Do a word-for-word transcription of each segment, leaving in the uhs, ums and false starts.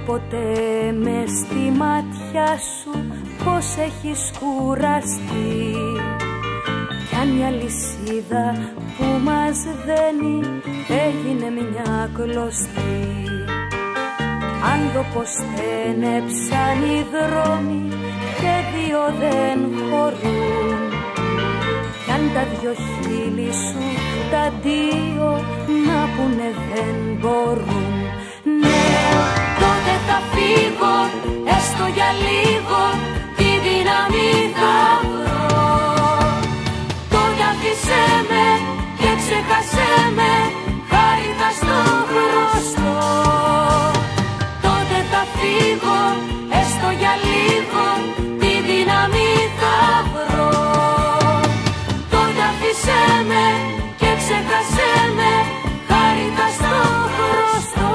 ποτέ μες στη μάτια σου πως έχεις κουραστεί, κι αν η αλυσίδα που μας δένει έγινε μια κλωστή. Αν δω πως στένεψαν οι δρόμοι και δύο δεν χωρούν, κι αν τα δυο χείλη σου τα δύο να πουνε δεν μπορούν, ναι, τότε θα φύγω έστω για λίγο, τη δύναμη θα βρω. Τότε αφήσέ με και ξέχασέ με, χάρη θα στο χρωστώ. Τότε θα φύγω έστω για λίγο, τη δύναμη θα βρω. Τότε αφήσέ με και ξέχασέ με, χάρη θα στο χρωστώ.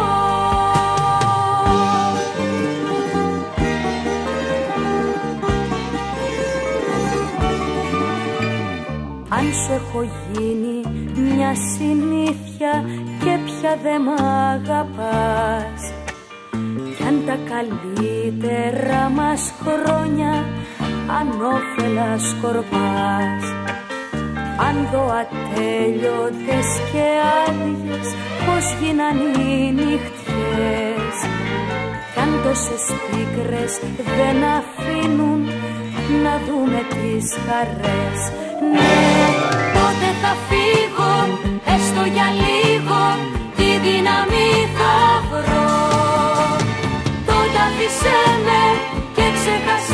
Αν σου έχω γίνει μια συνήθεια και πια δε μ' αγαπάς, κι αν τα καλύτερα μας χρόνια ανώφελα σκορπάς, αν δω ατέλειωτες και άδειες πως γίναν οι νυχτιές, κι αν τόσες πίκρες δεν αφήνουν να δούμε τις χαρές, ναι, τότε θα φύγω έστω για λίγο, τη δύναμη θα βρω. Τότε αφήσέ με και ξέχασέ